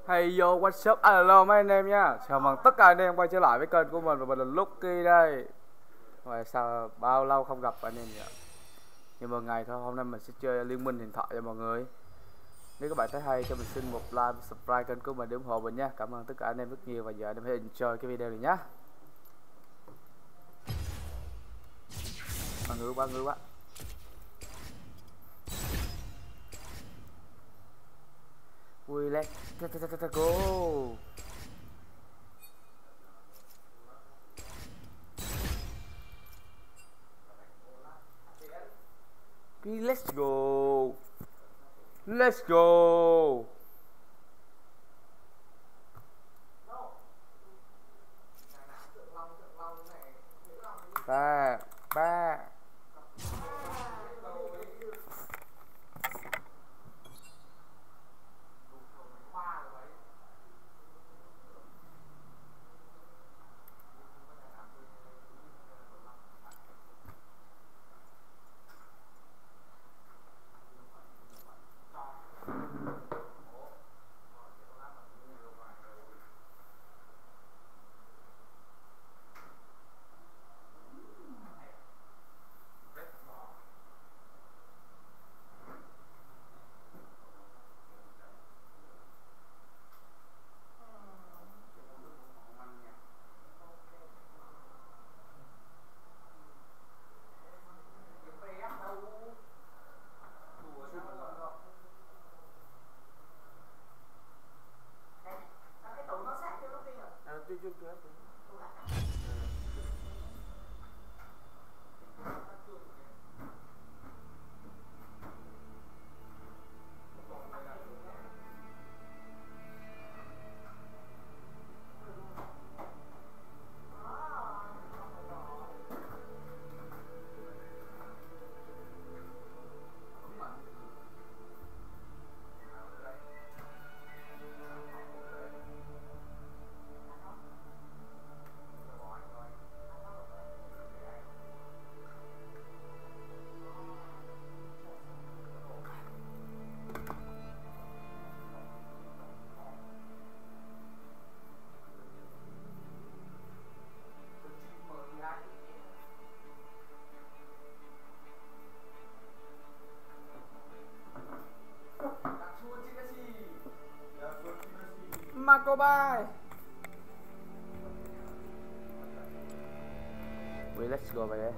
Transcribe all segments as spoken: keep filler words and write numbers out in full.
Hey yo, what's up? Hello mấy anh em nha. Chào mừng tất cả anh em quay trở lại với kênh của mình và mình là Lucky đây. Rồi sao bao lâu không gặp anh em nhỉ? Nhưng mà ngày thôi, hôm nay mình sẽ chơi Liên Minh Huyền Thoại cho mọi người. Nếu các bạn thấy hay cho mình xin một like, subscribe kênh của mình để ủng hộ mình nha. Cảm ơn tất cả anh em rất nhiều và giờ anh em hãy enjoy cái video này nhá. Ba người ba người quá. Ui let's go. Let's go. Let's go. Ba ba Marco bye. Wait, let's go về đây.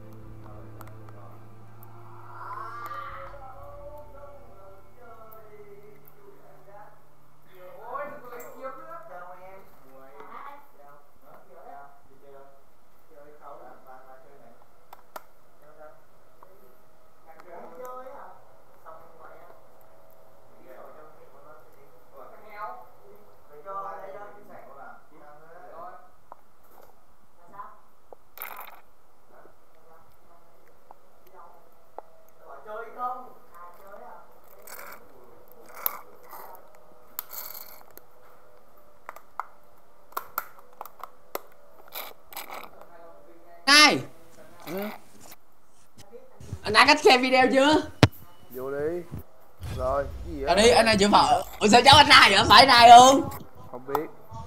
Này, Ừ, anh đã cách xem video chưa? vô đi. Rồi, cái gì Rồi á? đi, anh này chịu vợ. Ủa sao cháu anh trai vậy? Phải này không? Không biết.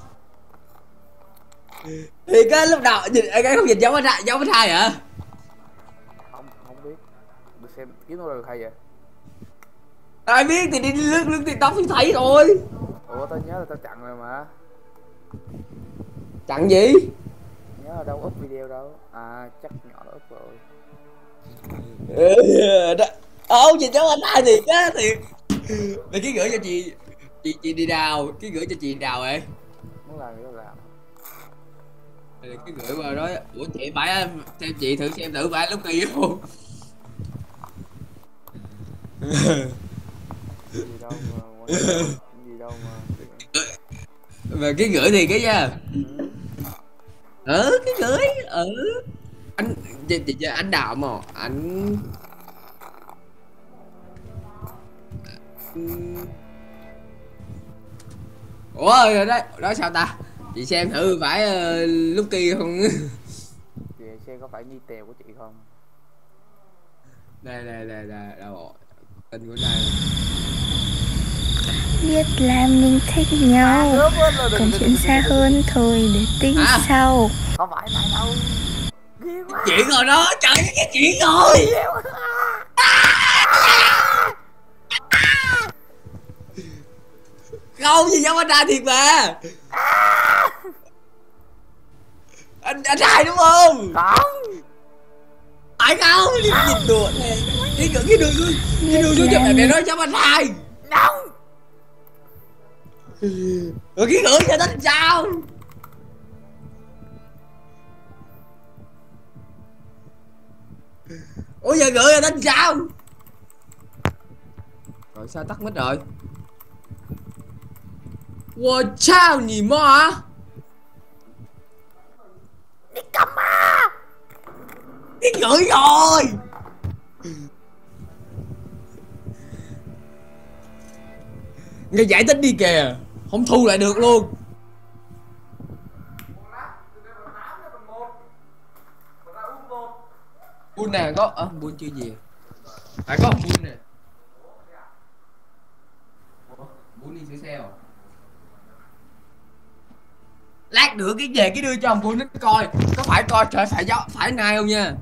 Thì cái lúc đầu nhìn anh cái không nhìn giống anh trai, giống anh trai hả? Không, không biết. Được xem kiếm đâu được hay vậy? Ai biết thì đi lướt lướt TikTok thì thấy thôi. Ủa tao nhớ là tao chặn rồi mà. Chặn gì? Nhớ là đâu up video đâu. À chắc nhỏ nó up rồi. Ô nhìn giống anh trai thiệt á, thiệt. Mày cứ gửi cho chị chị chị đi đào, cái gửi cho chị đào vậy. Muốn làm gì đâu làm. Mày cứ gửi vào đó. Ủa chị phải xem, chị thử xem thử phải lúc kia không? Gì đâu mà quan trọng. Gì đâu mà. Mà cái gửi thì cái nha. Ừ. Ừ cái gửi ừ anh chị, chị, chị, anh đạo mà anh ủa rồi đó đó sao ta, chị xem thử phải uh, lúc kia không? Chị xem có phải Nhi Tèo của chị không? Đây đây đây đây đâu tên của này Biết là mình thích nhau, còn chuyện xa hơn thôi để tính À. sau. Không phải mày đâu. Ghê quá. Chuyện rồi đó, trời ơi, cái chuyện rồi. Không gì giống anh trai thiệt mà. Anh anh trai đúng không? Không. Phải không? Nhìn nhìn đùa nè. Cái cái cái đường cái đường xuống chụp này nói giống anh trai. Không. Rồi cái gửi cho tính sao? Ủa giờ gửi cho tính sao? Rồi sao tắt mic rồi? Wow, chào nhỉ mà. Đi cầm mà. Cái gửi rồi. Nghe giải thích đi kìa. Không thu lại được luôn. Bull nè có à, Bull chưa về. À có Bull nè. Bull đi sửa xe rồi. Lát nữa cái về cái đưa cho ông Bull nó coi. Có phải coi trời phải gió phải nay không nha.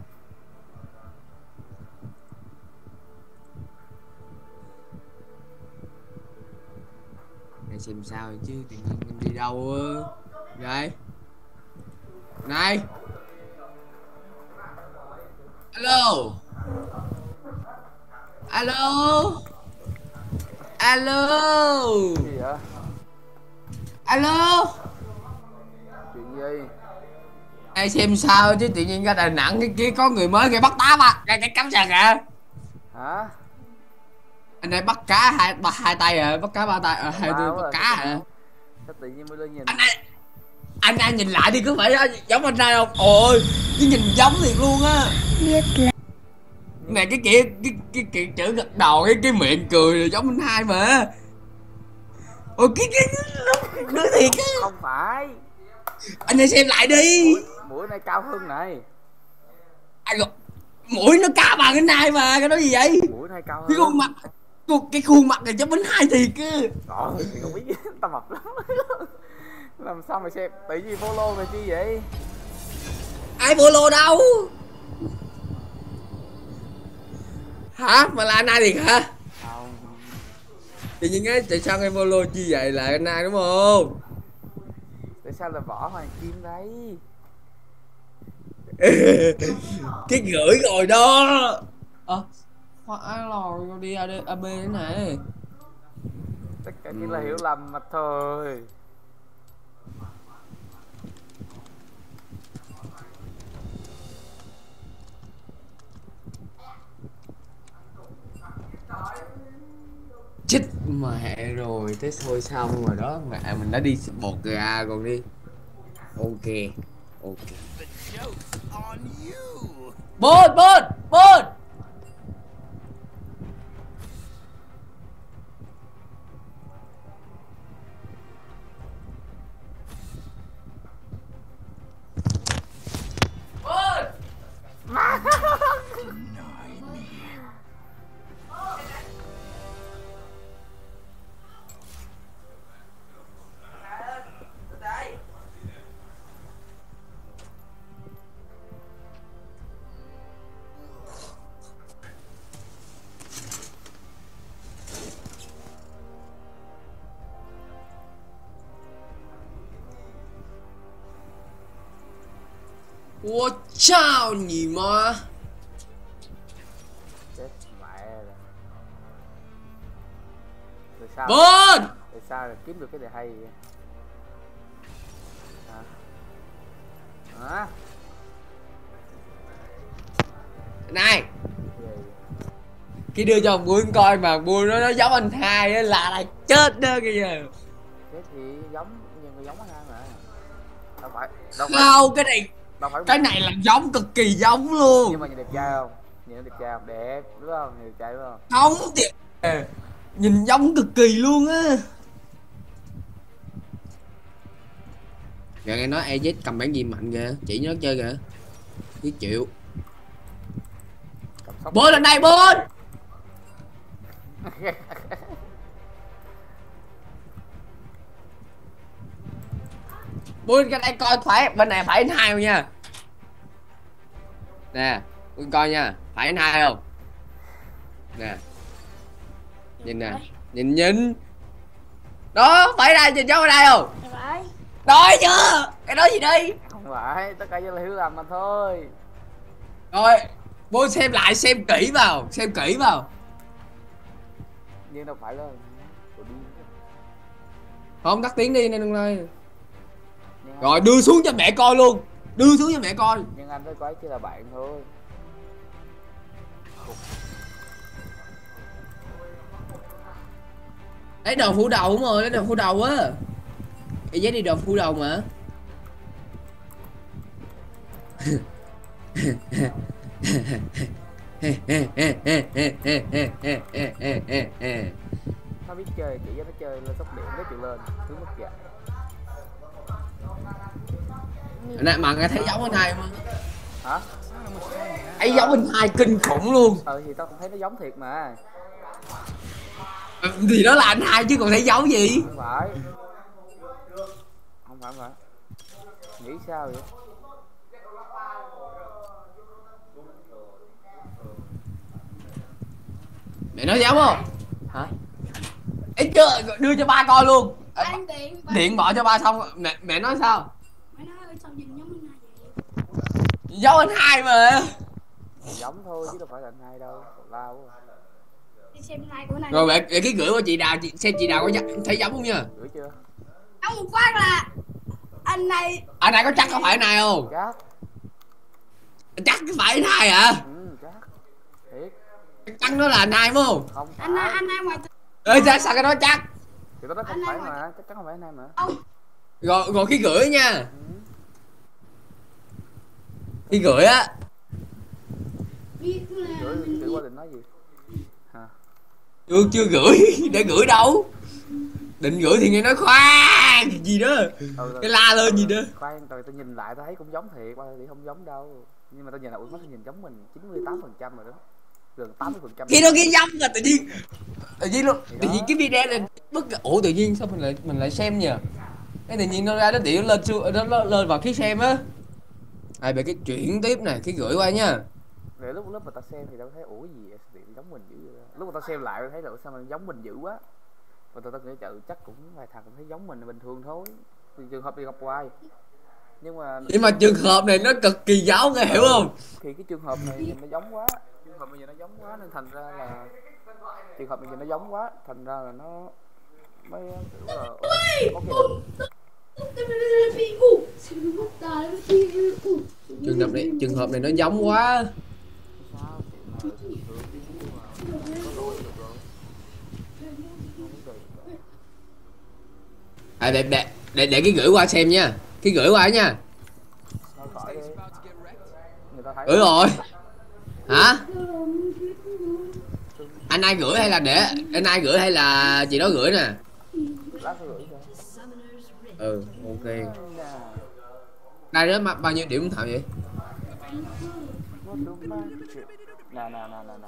Để xem sao chứ tự nhiên mình đi đâu á. Vậy này. Alo. Alo. Alo. Gì vậy? Alo. Chuyện gì? Đây xem sao chứ tự nhiên ra Đà Nẵng cái kia có người mới kìa bắt tám à. Ra cái cắm sạc kìa. Hả? Anh này bắt cá hai ba hai tay à, bắt cá ba tay à, hai tay bắt cá à. Sao tự nhiên mới lên nhìn? Anh này, anh đang nhìn lại đi có phải giống anh trai không? Ôi, cái nhìn giống thiệt luôn á. Biết là Này cái kia cái cái, cái chữ gật đầu cái cái miệng cười giống anh hai mà. Ôi cái cái đứa thiệt á. Không phải. Anh này xem lại đi. Mũi, mũi này cao hơn này. Anh gọi mũi nó cao bằng cái này mà cái đó gì vậy? Mũi này cao hơn. Cái khuôn mặt cái khuôn mặt này giống anh hai thiệt á. Trời, không biết tao mập lắm. Làm sao mày xem tự nhiên follow mày chi vậy? Ai follow đâu? Hả? Mà là anh ai thiệt hả? Không. Tự nhiên ấy tại sao em follow chi vậy là anh ai đúng không? Tại sao là võ hoàng kim đấy? Cái gửi rồi đó. Ờ phải rồi đi a đê a bê thế này. Tất cả chỉ là hiểu lầm mà thôi. Chết mẹ rồi, thế thôi xong rồi đó, mẹ mình đã đi bột gà còn đi. Ok, ok. Bột, bột, bột. Ủa chào nhỉ mà. Chết mẹ rồi. Tại sao? Bột. Tại sao lại kiếm được cái này hay vậy? Hả? Hả? Này, Gì? cái đưa cho ông Bull coi mà Bull nó, nó giống anh hai á là là chết đó kìa. Thế thì giống nhưng mà giống anh hai mà. Đâu phải. Đâu phải. Không, cái này Đâu phải. cái này là giống cực kỳ giống luôn. Nhưng mà nhìn đẹp trai không? Nhìn nó đẹp trai không? Đẹp đúng không? Nhìn đẹp trai đúng không? Không thiệt. Nhìn giống cực kỳ luôn á. Giờ nghe nói a zét cầm bản gì mạnh kìa, chỉ nó chơi kìa. Biết chịu. Bố lên đây bố. Bui cái đây coi phải bên này phải hai không nha. Nè, Bui coi nha, phải hai không? Nè. Nhìn nè, nhìn nhìn. Đó, phải ra nhìn cháu ở đây không? Phải. Nói chưa? Cái đó gì đi? Không phải, tất cả chỉ là hiểu lầm mà thôi. Rồi, Bui xem lại xem kỹ vào, xem kỹ vào. Nhưng đâu phải là Không tắt tiếng đi nên đừng ơi. Rồi đưa xuống cho mẹ coi luôn. Đưa xuống cho mẹ coi. Nhưng anh với cô ấy chỉ là bạn thôi. Lấy đồ phủ đầu đúng rồi, lấy đồ phủ đầu á. Cái giấy đi đồ phủ đầu mà. Nó biết chơi, chỉ cho nó chơi lên tốc điểm cái chuyện lên, thứ mất gà. Nè mà nghe thấy giống anh hai không? Hả? Thấy giống anh hai kinh khủng luôn. Ừ thì tao cũng thấy nó giống thiệt mà. Ừ, thì đó là anh hai chứ còn thấy giống gì? Không phải. Không phải, không phải. Nghĩ sao vậy? Mẹ nói giống không? Hả? Ấy chưa, đưa cho ba coi luôn. Anh điện. Điện bỏ cho ba xong mẹ mẹ nói sao? Mẹ nói sao nhìn giống anh hai vậy? Giống anh hai mà. Giống thôi chứ đâu phải là anh hai đâu. Lao quá. Đi xem hai của này. Rồi mẹ cái gửi qua chị Đào chị, xem chị Đào có thấy giống không nha? Gửi chưa? Ông một phát là anh này. Anh này có chắc có phải anh này không? Chắc. Chắc phải anh hai hả? Ừ chắc. Thiệt. Chắc nó là anh hai đúng không? Không phải. Anh hai anh hai ngoài. Ê sao, sao cái đó chắc? Thì tao nói không phải mà, chắc chắn không phải anh hai mà. Ông. Rồi rồi khi gửi nha. Ừ. Khi gửi á. Biết là Gửi, gửi qua định nói gì? Hả? Chưa chưa gửi, để gửi đâu? Định gửi thì nghe nói khoan gì đó. Ừ, Cái la lên gì đó. khoan, rồi tao nhìn lại tao thấy cũng giống thiệt, qua thì không giống đâu. Nhưng mà tao nhìn lại, ui mắt tao nhìn giống mình chín mươi tám phần trăm rồi đó. Gần tám mươi phần trăm. Khi nó ghi giống là tự nhiên tự nhiên luôn, tự nhiên cái video này bất ủa tự nhiên sao mình lại mình lại xem nhỉ? Cái tự nhiên nó ra nó điện lên xu nó, nó lên vào cái xem á. Ai về cái chuyển tiếp này, cái gửi qua nha. Để lúc lúc mà tao xem thì tao thấy ủa gì vậy, điện giống mình dữ vậy đó. Lúc mà tao xem lại tao thấy là sao mà giống mình dữ quá. Và tao tao nghĩ chợ chắc cũng vài thằng cũng thấy giống mình là bình thường thôi. Vì trường hợp đi gặp hoài. Nhưng mà Nhưng mà trường hợp này nó cực kỳ giống nghe hiểu không? thì cái trường hợp này nhìn nó giống quá, trường hợp này nhìn nó giống quá nên thành ra là trường hợp này nhìn nó giống quá thành ra là nó mới kiểu là có cái Trường hợp này trường hợp này nó giống quá. sao chuyện này thường thường chứ mà có lỗi được rồi. À để để để để cái gửi qua xem nha. Cái gửi qua nha. Thôi khỏi đi. Người ta thấy Gửi rồi. Hả? Anh ai gửi hay là để anh ai gửi hay là chị đó gửi nè? lát tôi gửi cho. Ừ, ok. Đây đó mà bao nhiêu điểm thạo vậy? Nè nè nè nè nè.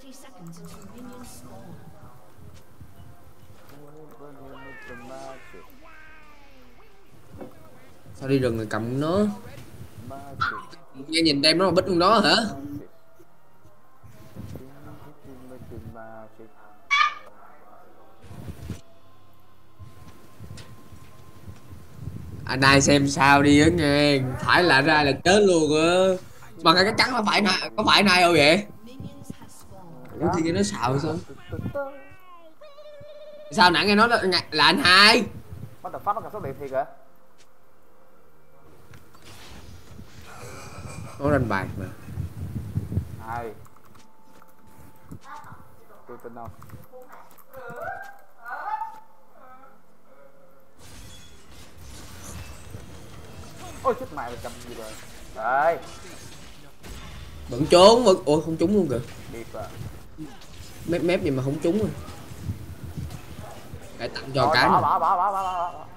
Sao đi rừng rồi cầm nó? Nghe nhìn đem nó mà bích luôn đó hả? Anh ai xem sao đi á nghe, phải là ra là chết luôn á. Mà cái chắc là phải này, có phải này không vậy? Ủa thì nghe nó xạo sao? Sao nãy nghe nói là, là anh hai? Bắt đầu phát nó cảm xúc đẹp thiệt hả? Nó đánh bài mà. Ai? Tôi tin không? Ôi chết mày là cầm gì rồi? Đây. Vẫn trốn vẫn ủa không trúng luôn kìa. Điệp à. Mép mép gì mà không trúng rồi. Để tặng cho Rồi, cái bỏ, này. bỏ, bỏ, bỏ, bỏ, bỏ.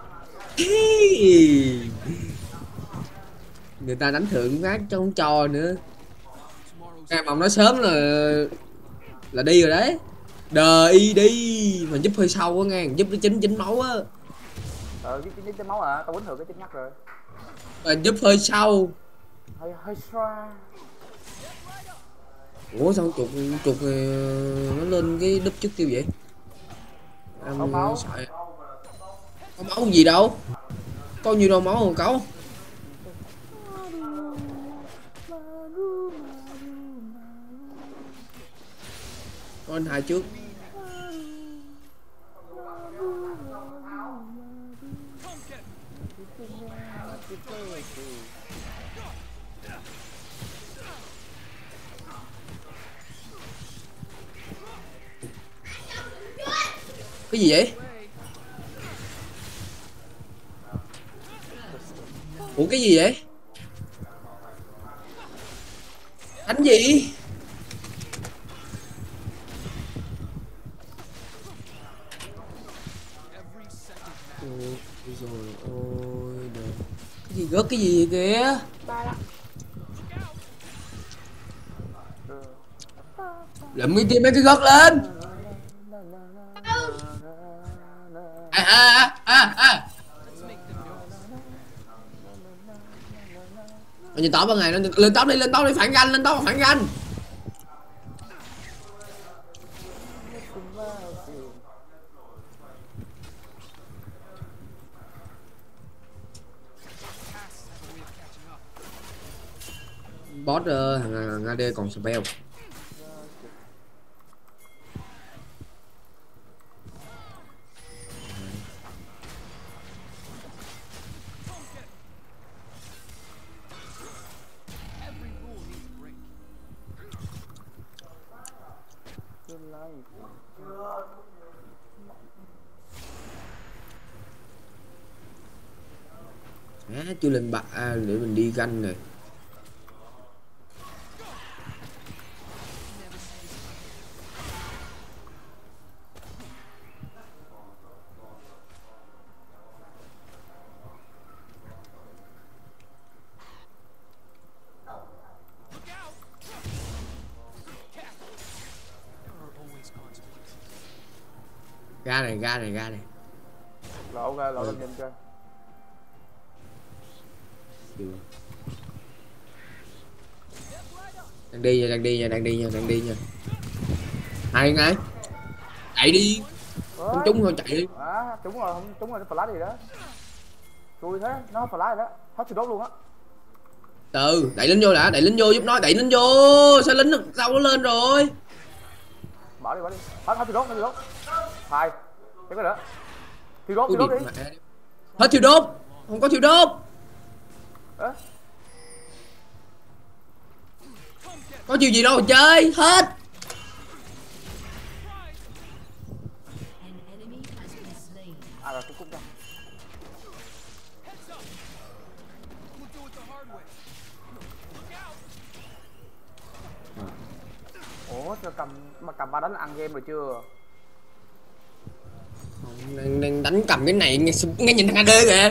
Người ta đánh thượng phát trong trò nữa. Em mà nói sớm là là đi rồi đấy. Đờ y đi mà giúp hơi sâu á nghe, giúp nó chín chín máu á. Ờ giúp chín máu à, tao quýnh thử cái chết nhắc rồi. Và giúp hơi sau. Hơi hơi xa. Ủa sao chuột chuột nó lên cái đúp trước tiêu vậy? Không máu. Sợ. Có máu gì đâu. Có nhiêu đâu máu không cậu? Con hai trước. Cái gì vậy? Ủa cái gì vậy? Đánh gì? Ôi rồi ôi đời. Cái gì gớt cái gì vậy kìa? Lượm cái tim mấy cái gớt lên. À à à à. Nhìn tỏ ban ngày lên lên tóc đi lên tóc đi phản ganh lên tóc phản ganh. Boss uh, thằng, thằng a đê còn spell. À, chưa lên bạc à, để mình đi ganh rồi. Ra này ra này ra này. Lộ ra lộ lên nhìn chơi. Được. Đang đi nha, đang đi nha, đang đi nha, đang đi nha. Hai ngay. Chạy đi. Không trúng thôi chạy đi. À, trúng rồi, không trúng rồi nó flash gì đó. Xui thế, nó flash rồi đó. Hết sự đốt luôn á. Từ, đẩy lính vô đã, đẩy lính vô giúp nó, đẩy lính vô. Sao lính sao nó lên rồi? Bỏ đi, bỏ đi. Hết hết sự đốt, hết sự đốt. Hai. Cái cái nữa. Thiêu đốt, thiêu đốt đi. Hết thiêu đốt. Không có thiêu đốt. À? Có chuyện gì đâu mà chơi, hết. À rồi, cũng cũng ra. Ủa, sao cầm mà cầm ba đánh ăn game rồi chưa? Đang, đang đánh cầm cái này nghe, nghe nhìn thằng a đê kìa.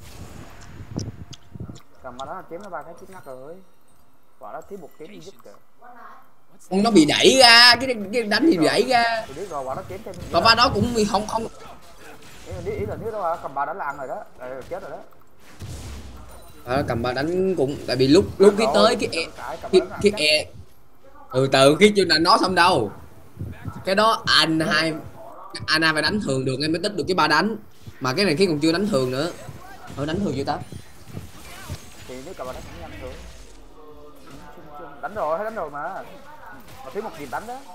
Cầm ba đánh chém nó ba cái chiếc nát rồi. Quả đó thiếu một chém đi giúp kìa. Nó bị đẩy ra, cái, cái đánh thì bị đẩy ra. Thì biết rồi, quả đó chém thêm. Và ba đó cũng không không. Ý, ý là nếu đó cầm ba đánh là ăn rồi đó, rồi chết rồi đó. À, cầm ba đánh cũng tại vì lúc lúc cái tới cái e cái, cái e ừ từ cái chưa là nó xong đâu cái đó anh hai anh hai phải đánh thường được em mới tích được cái ba đánh mà cái này khi còn chưa đánh thường nữa thôi đánh thường chưa ta thì nếu cầm ba đánh cũng nhanh rồi đánh rồi hay đánh rồi mà mà thiếu một nhịp đánh đó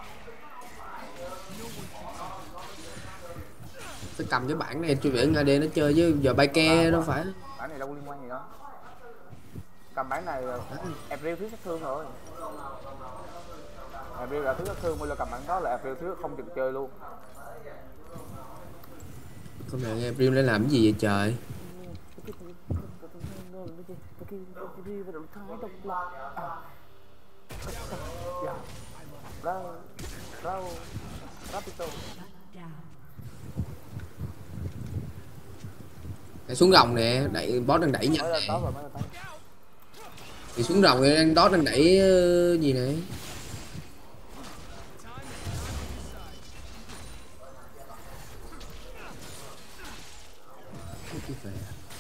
phải cầm cái bản này cho biển a đê nó chơi chứ giờ bay ke đâu phải bản này đâu có liên quan gì đó cầm bản này April thiếu sát thương rồi April là thiếu sát thương bây giờ cầm bản đó là April thiếu không chừng chơi luôn không mẹ nghe April lên làm cái gì vậy trời Để xuống rồng nè, đẩy boss đang đẩy nhanh nè. Thì xuống rồng thì đang boss đang đẩy uh, gì nè. cái về.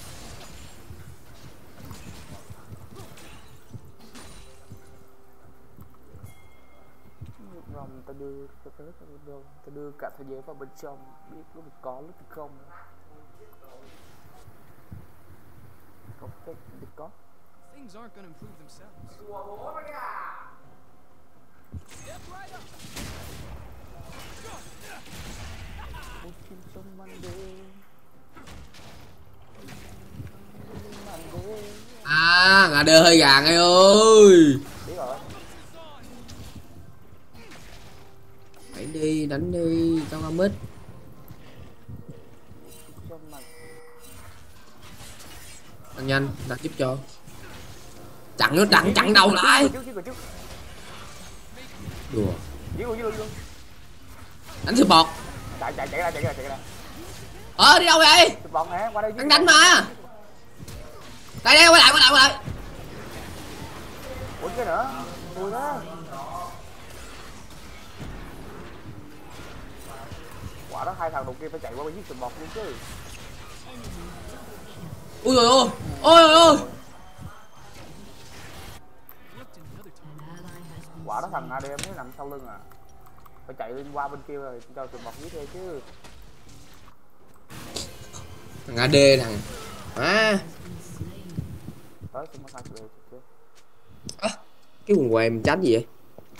Rồng ta đưa ta tới ta đưa ta đưa cả thế giới vào bên trong, biết lúc thì có lúc thì không. Không thích thì có. Things aren't gonna improve themselves. Step right up. Ôi chim sông man đê. Man đê. À, ngã đơ hơi gàng ấy ơi. Biết rồi. Đánh đi, đánh đi, cho con mít. Sông man. Ăn nhanh, đặt giúp cho. Chặn nó chặn chặn đầu lại. Đùa. Đánh support. Chạy chạy chạy ra chạy ra chạy ra. Ờ đi đâu vậy? Support hả? Qua đây. Đang đánh mà. Đây đây quay lại quay lại quay lại. Ủa cái nữa. Ui đó. Quả đó hai thằng đầu kia phải chạy qua bên giết support luôn chứ. Ui rồi ôi. Ôi ôi ôi. Quả đó thằng a đê em mới nằm sau lưng à. Phải chạy lên qua bên kia rồi cho support giết thôi chứ. Thằng a đê thằng. À. Tới support hai rồi chứ. À, cái quần què mình tránh gì vậy?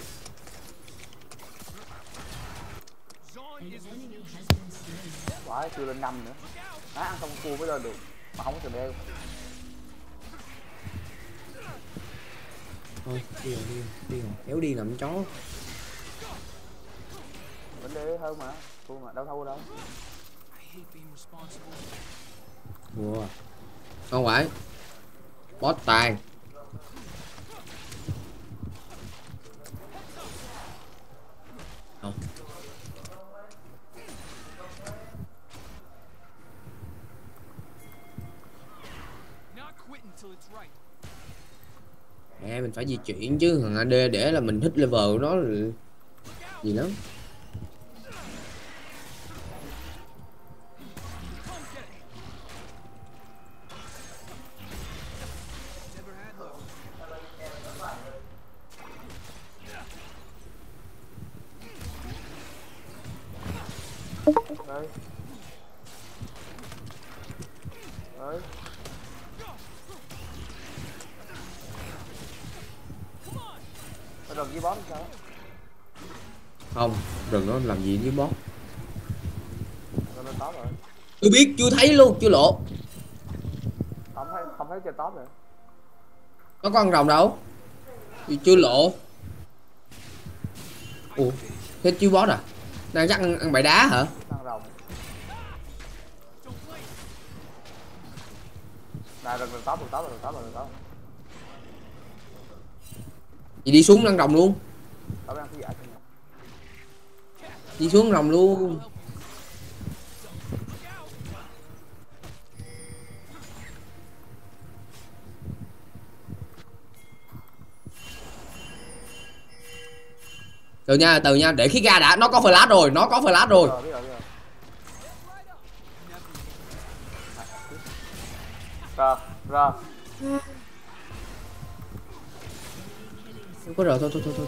Quả chưa lên năm nữa. Á ăn xong cua mới lên được. Mà không có sờ đeo. Thôi, đi rồi, đi rồi, đi rồi, kéo đi làm chó. Vẫn đế hơn mà, thua mà, đâu thua đâu. Wow. Không phải. Boss tài. Không. À, mình phải di chuyển chứ thằng a đê để là mình hit level của nó là gì lắm. Đây. Đấy. Rừng với boss sao? Không, rừng nó làm gì với boss. Rồi lên top rồi. Tôi biết, chưa thấy luôn, chưa lộ. Không thấy không thấy trên top rồi. Có con rồng đâu? Chưa lộ. Ủa, thế chưa boss à? Đang chắc ăn, ăn bãi đá hả? Thằng rồng. Này rừng lên top rồi, top rồi, top rồi, top. Chị đi xuống ăn rồng luôn. Top đang thứ giải cho Đi xuống rồng luôn. Từ nha, từ nha, để khí ga đã, nó có flash rồi, nó có flash rồi. Rồi, biết rồi, biết rồi. Rồi, rồi. Không có rồi, thôi thôi thôi thôi.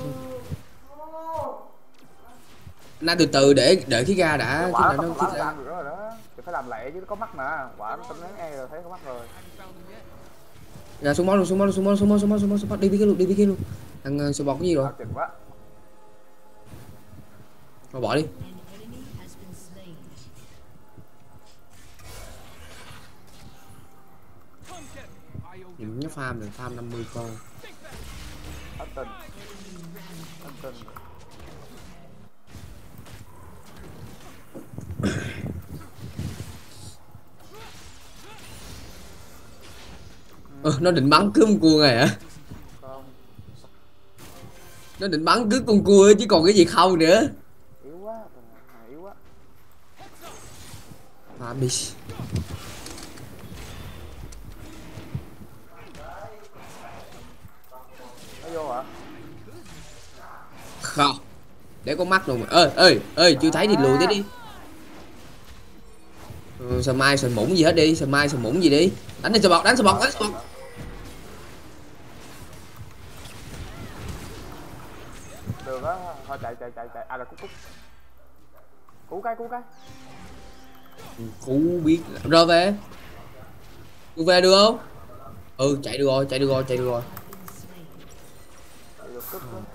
Nay từ từ để đợi khí ga đã, Quả khi nó nào không nó khí lá ga. làm được rồi đó. Thì phải làm lẹ chứ nó có mắt mà. Quả nó tính nén e rồi thấy có mắt rồi. Ra xuống món luôn, xuống món luôn, xuống món luôn, xuống món, xuống món, xuống món, xuống món, đi bên kia luôn, đi bên kia luôn. Thằng uh, bọt cái gì rồi? Chừng quá. Thôi bỏ đi. Nhìn nó farm rồi, farm năm mươi con. Hết tình. Hết tình. Ờ, nó định bắn cứ con cua này hả? Không. Nó định bắn cứ con cua chứ còn cái gì không nữa. Yếu quá, yếu quá. Farm đi. Nó vô hả? Không. Để con mắt rồi mà. Ơi, ơi, ơi, chưa thấy thì lùi tới đi. Ừ. Ừ, sờ mai sờ mũng gì hết đi, sờ mai sờ mũng gì đi. Đánh đi sờ bọt, đánh sờ bọt, đánh sờ bọt. Được á, thôi chạy chạy chạy chạy. À là cú cú. Cú cái cú cái. Cú biết rơ về. Cú về được không? Ừ chạy được rồi, chạy được rồi, chạy được rồi. Chạy được cúp đó.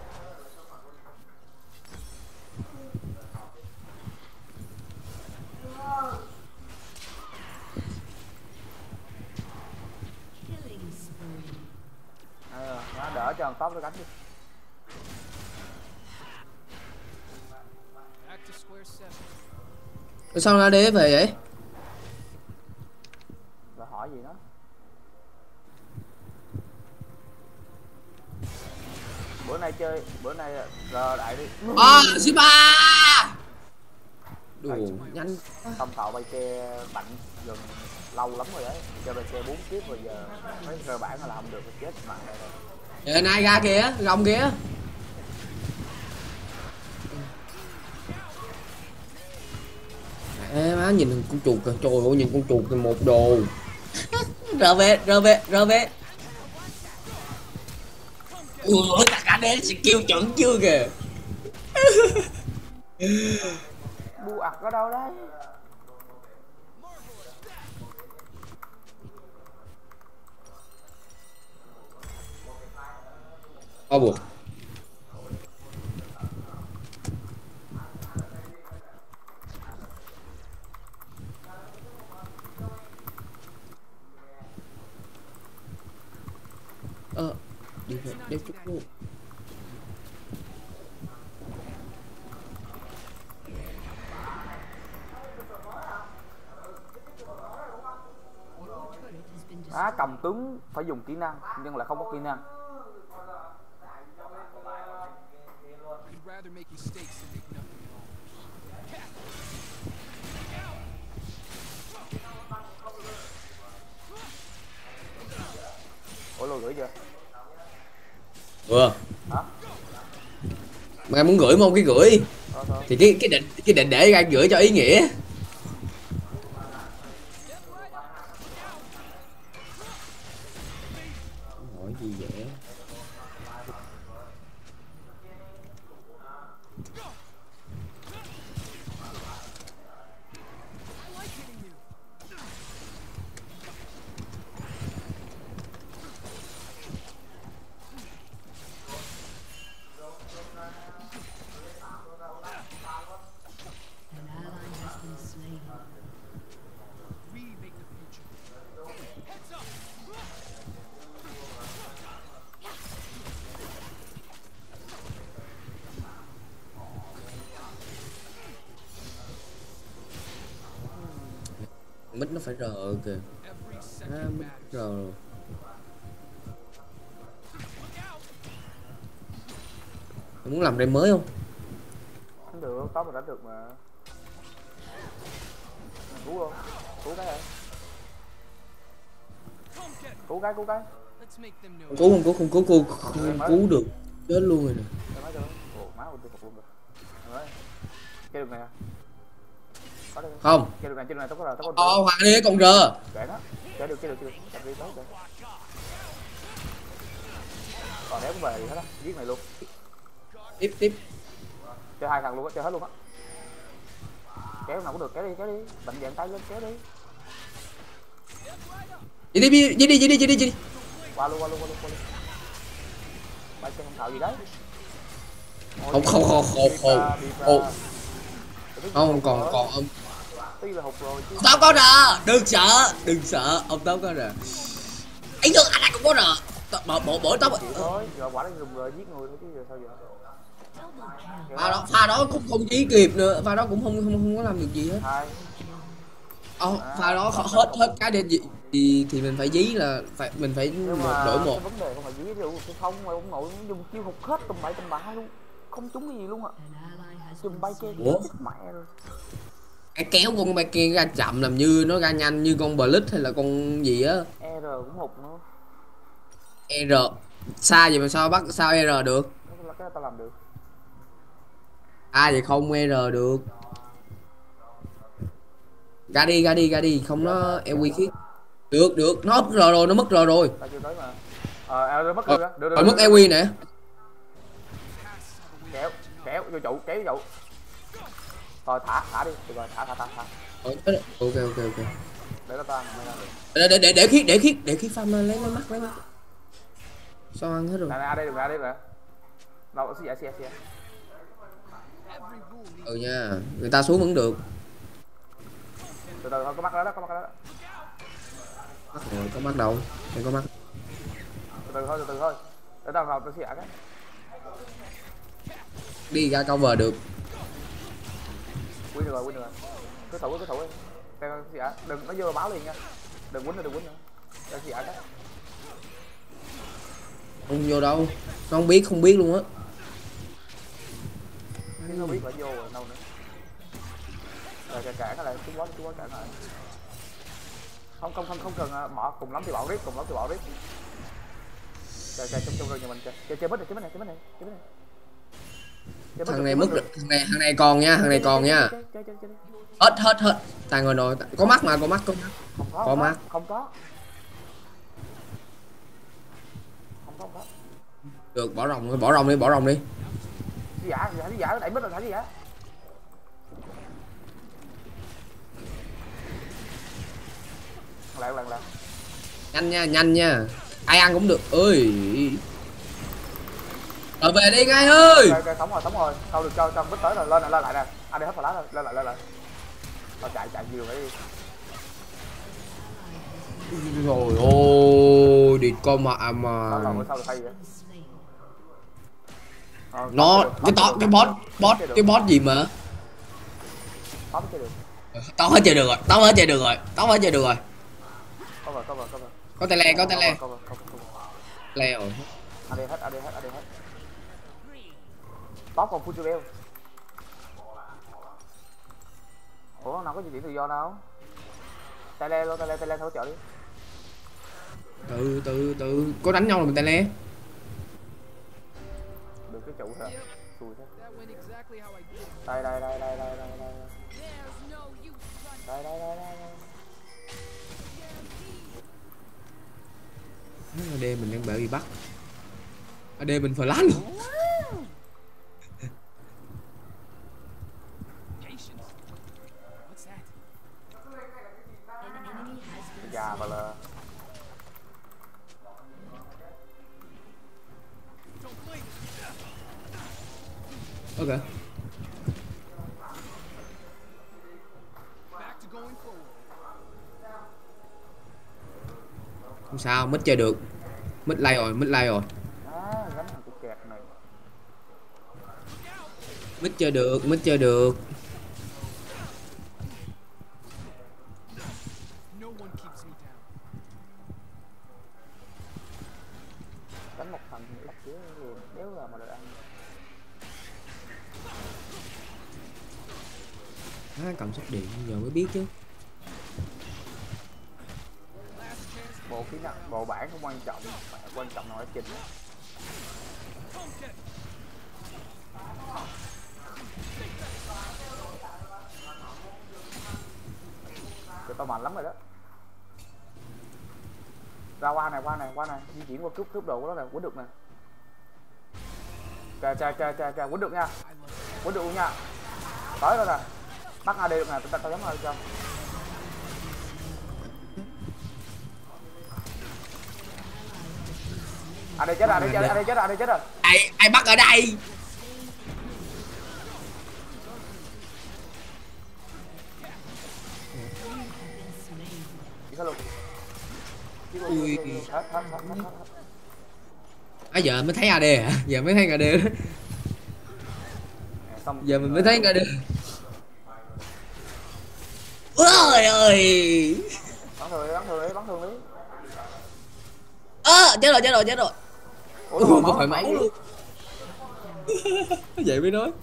À, nó đỡ cho thằng tóc nó đánh đi. Back to square seven. Sao ra đế về vậy? Rồi hỏi gì nó. Bữa nay chơi, bữa nay giờ đại đi. À, Zipa. Đồ nhanh. Không tạo bay che mạnh gần lâu lắm rồi đấy. Chơi bay che bốn kiếp rồi giờ mấy cơ bản là làm được chết mạng này rồi. Kìa này ra kìa, gồng kìa. Ê má nhìn thằng con chuột kìa, trời ơi nhìn con chuột kìa một đồ. Rờ về, rờ về, rờ về. Ủa tất cả đến skill chuẩn chưa kìa. Bu ặt ở đâu đấy? Có buộc. Ờ, đi về, đeo chút luôn. Á, cầm tướng phải dùng kỹ năng nhưng lại không có kỹ năng. You'd rather make mistakes than make nothing at all. Ủa lùi gửi chưa? Vừa. Hả? Mày muốn gửi không cái gửi? Thôi, thôi. Thì cái cái định cái định để ra gửi cho ý nghĩa. Hỏi gì vậy? Remake the future. Heads up. Mít nó phải rờ kìa. Every À, second mít matters. rờ rồi. Mày muốn làm rem mới không? Không được, tóc mà đánh được mà. Cứu không? Cứu cái này. Cứu cái, cứu cái. Let's make them know. Không cứu không cứu không cứu cô không cứu được. Chết luôn rồi nè. Cho máy cho. Ồ, má của tôi phục luôn rồi. Rồi. Chơi được này à? Có đây. Không. Chơi được này, chơi được này, tao có rồi, tao có. Ờ hòa đi con rờ. Kệ nó. Chơi được, chơi được, chơi được. Tập đi tới rồi. Còn nếu cũng về thì hết á, giết này luôn. Tiếp tiếp. Chơi hai thằng luôn á, chơi hết luôn á. Kéo nào cũng được, kéo đi, kéo đi. Bệnh dạng tay lên kéo đi. Đi đi đi đi đi đi đi đi đi. Qua luôn, qua luôn, qua luôn, qua luôn. Bay chân không thạo gì đấy. Không không không không không. Ồ. Không còn còn ông. Tuy là hụt rồi chứ. Tao có rờ, đừng sợ, đừng sợ, ông tao có rờ. Ấy được anh cũng có rờ. Bộ bộ bộ tao. Thôi, giờ quả đang dùng rồi giết người thôi chứ giờ sao giờ. Pha đó, pha đó cũng không chí kịp nữa, pha đó cũng không không không có làm được gì hết. Hai. Ờ, pha đó hết hết cái để gì thì thì mình phải dí là phải mình phải Nhưng một mà đổi một. cái vấn đề không phải dí đâu, cái không mà ông nội dùng chiêu hụt hết tầm bậy tầm bạ luôn. Không trúng cái gì luôn ạ. Dùng bay che Ủa? mẹ rồi. Cái kéo con bay kia ra chậm làm như nó ra nhanh như con Blitz hay là con gì á. E R cũng hụt nữa. R xa vậy mà sao bắt sao R được? Đó là cái tao làm được. À vậy không R được. Ra đi, ra đi, ra đi, không nó e quy khiết. Được, được, nó mất rồi rồi, nó mất rồi rồi. Ta chưa tới mà. Ờ, à, mất Rồi, rồi. Được, được, rồi được, mất được. e quy nè. Kéo, kéo vô trụ, kéo vô trụ. Rồi thả, thả đi, được rồi, thả, thả, thả, thả. Rồi, ok, ok, ok. Để nó ta, mày ra được. Để để để để khiết, để khiết, để khiết farm lấy lấy mắt, lấy mắt. Sao ăn hết rồi. Này, này, ở đây được, ở đây được. Đâu, xì, xì, xì. Ừ nha, người ta xuống vẫn được. Từ từ thôi, có mắt đó đó, có mắt đó đó. Mắt rồi, có mắt đâu? Đây có mắt. Từ từ thôi, từ từ thôi. Để tao vào tao xì cái. Đi ra cover được. Win được rồi, win được rồi. Cứ thủ, cứ thủ đi. Tao xì đừng nó vô báo liền nha. Đừng quýnh nữa, đừng quýnh nữa. Tao xì cái. Không vô đâu. Nó không biết, không biết luôn á. Nó biết phải vô rồi đâu nữa. Rồi cả cả cái này xuống bó xuống bó cả này. Không không không không cần bỏ, cùng lắm thì bỏ riết, cùng lắm thì bỏ riết. Trời trời trong trong rừng nhà mình kìa. Chơi chơi mất này, chơi mất này, chơi mất này, chơi mất này. Thằng này mất được, thằng này thằng này còn nha, thằng này còn nha. Hết hết hết. Tàn rồi rồi, có mắt mà, có mắt có mắt. Không có. Có mắt. Không có. Không có, không có. Được, bỏ rồng, bỏ rồng đi, bỏ rồng đi. Giả, giả, giả, đẩy mất rồi, thả gì giả. Lẹ, lẹ, lẹ. Nhanh nha, nhanh nha. Ai ăn cũng được. Ơi. Rồi về đi ngay ơi. Ok, ok, sống rồi, sống rồi. Tao được cho cho bích tới rồi, lên lại lên lại nè. Anh đi hết vào lá rồi, lên lại lên lại. Tao chạy chạy nhiều cái đi. Rồi ôi, địt con mà Sao mà. là bữa sau được hay vậy? Ờ, Nó cái to cái boss boss cái boss gì mà. Tóm chơi được. Tao hết chơi được rồi, tao hết chơi được rồi, tao hết chơi được rồi. Cover, cover, cover. Có tele, có tele. Cover, cover, cover. Leo. A đê hết, a đê hết, a đê hết. Top còn full bell. Ủa nào có gì chuyển tự do đâu. Tele luôn, tele tele hỗ trợ đi. Từ từ từ, có đánh nhau là mình tele. Được cái trụ thôi. Xui thế. That went exactly how I did it. Đây đây đây đây đây đây đây. There's no use running. Đây đây đây đây. a đê mình đang bị bắt. a đê mình phải lăn. Patience. What's that? Già và là Don't blink. Ok. Back to going forward. Không sao, mít chơi được. Mít lay rồi, mít lay rồi. à, gánh thằng cục kẹt này. Mít chơi được, mít chơi được. No one keeps me down. Đánh một thằng lắc dưới liền đéo là mà được ăn. À, cầm sóc điện giờ mới biết chứ. Bộ kỹ năng, bộ bản không quan trọng, quan trọng là ở trình. Tụi tao mạnh lắm rồi đó. Ra qua này, qua này, qua này, di chuyển qua cướp cướp đồ của nó này, quýnh được nè. Kìa kìa kìa kìa kìa, quýnh được nha. Quýnh được luôn nha. Tới rồi nè. Bắt a đê được nè, tao tao giống rồi cho. a đê chết rồi, a đê chết rồi, a đê chết rồi, a đê chết rồi. Ai ai bắt ở đây? Chỉ có luôn. Ui. Hết hết hết hết hết. À giờ mới thấy a đê hả? Giờ mới thấy a đê đó. Xong Giờ mình mới thấy a đê. Ôi ơi. bắn thường đi, bắn thường đi, bắn thường đi. Ơ, à, chết rồi, chết rồi, chết rồi. Ủa, có phải máu đi. luôn. Vậy mới nói.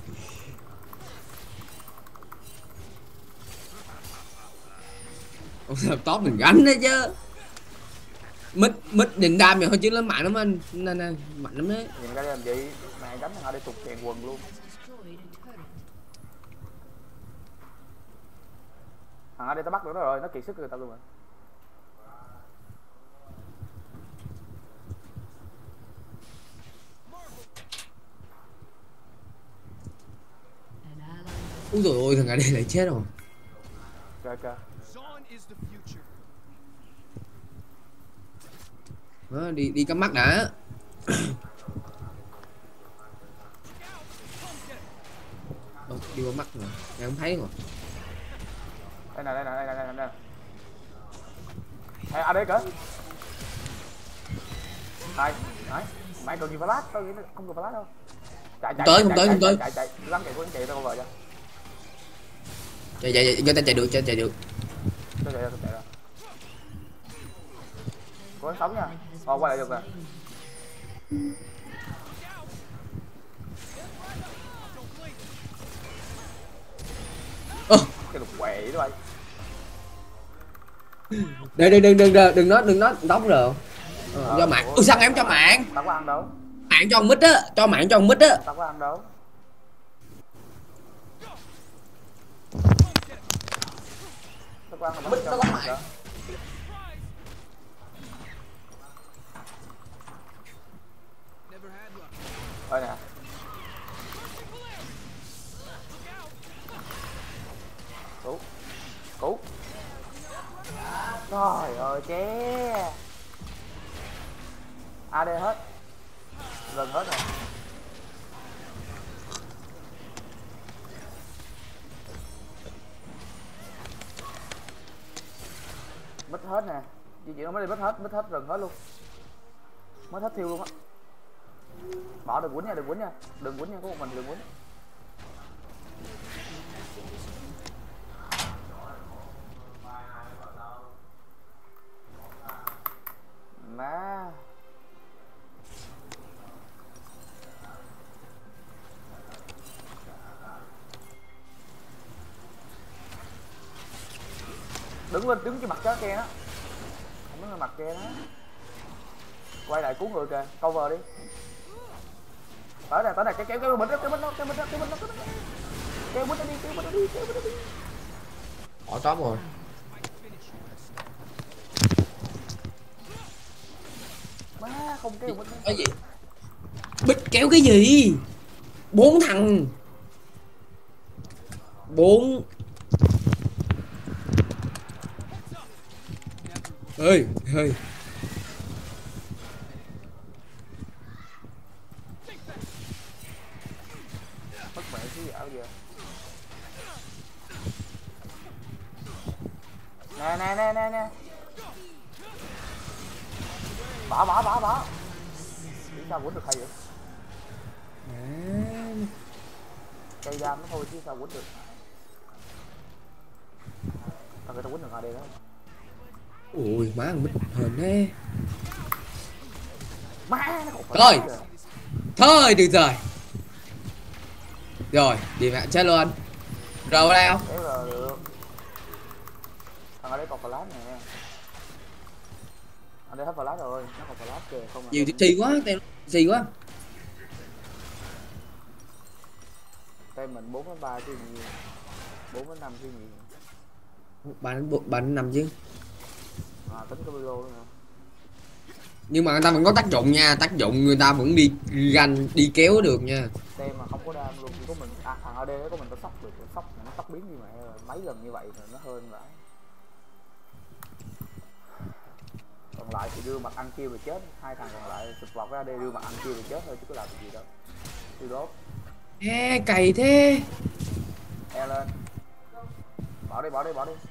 Ông sao top mình gánh đấy chứ. Mít mít định đam rồi thôi chứ nó mạnh lắm anh. Nên nè, mạnh lắm đấy. Nhìn cái làm gì? Mày đánh thằng a đê tụt chèn quần luôn. Thằng ở đây tao bắt được nó rồi, nó kiệt sức người ta luôn rồi. Úi dồi ôi, thằng ở đây lại chết rồi. Trời trời. Zaun is the future. Đó, đi đi cắm mắt đã. Ồ, đi qua mắt rồi, em không thấy rồi. Đây nè, đây nè, đây nè, đây nè, đây nè. Ê, ở đây kìa. Đây, đấy. Mày cần gì flash, tao nghĩ không cần flash đâu. Chạy chạy. Tới, không tới, không tới. Chạy chạy, lắm chạy, chạy tao over cho. Chạy chạy chạy, cho ta chạy được, cho chạy được. Tôi chạy ra, tôi chạy ra. Cố gắng sống nha. Ồ, quay lại được rồi. Ơ, cái lục quậy đó bay. đừng đừng đừng đừng đừng đừng nói đừng nói tóc rồi. Ờ, cho mạng. Ui sao em cho mạng? Tao có ăn đâu. Mạng cho con mít á, cho mạng cho con mít á. Tao có ăn đâu. Tao có ăn Mít nó có mạng. Never had luck. Đây nè. Cứu. Cứu. Trời ơi ché. a đê hết. Gần hết rồi. Mất hết nè. Chị chị nó mới đi mất hết, mất hết gần hết luôn. Mất hết thiêu luôn á. Bỏ đừng quýnh nha, đừng quýnh nha. Đừng quýnh nha, có một mình đừng quýnh. Má. Đứng lên, đứng trên mặt chó kia đó. Không đứng lên mặt kia đó. Quay lại cứu người kìa, cover đi. Tới này, tới này, kéo kéo kéo bịch nó, kéo bịch nó, kéo bịch nó, kéo bịch nó, kéo bịch nó. Kéo bịch nó đi, kéo bịch nó đi, kéo bịch nó đi. Bỏ top rồi. Má không kéo bịch nó. Cái gì? Bịch kéo cái gì? Bốn thằng. Bốn. Ơi, ơi. Mất mẹ cái gì ảo giờ. Nè nè nè nè nè. Bỏ bỏ bỏ bỏ. Chứ sao quýnh được hay vậy? Cây đam nó thôi chứ sao quýnh được. Tao người ta quýnh được ở đây đó. Ui má thằng Bích hên thế. Má nó còn phải Thôi. kìa. Thôi được rồi. Rồi, đi bạn chết luôn. Rồi vào đây không? Thế là được. Thằng ở đây còn flash nè. Ở đây hết flash rồi, nó còn flash kìa, không là Nhiều xì quá, tem xì quá. tem mình bốn đến ba chứ nhiều. bốn đến năm chứ nhiều. Bạn bạn nằm chứ. À tính cái video nữa. Nhưng mà người ta vẫn có tác dụng nha, tác dụng người ta vẫn đi ganh đi kéo được nha. Tem mà không có đam luôn, chỉ có mình à, thằng ở đây có mình có sóc được, sóc nó sóc biến như mẹ mấy lần như vậy rồi nó hơn vậy. Còn lại thì đưa mặt ăn kia về chết, hai thằng còn lại sụp vọt ra đây đưa mặt ăn kia về chết thôi chứ có làm gì đâu. Tiêu đốt. Ê cày thế. E lên. Bỏ đi, bỏ đi, bỏ đi.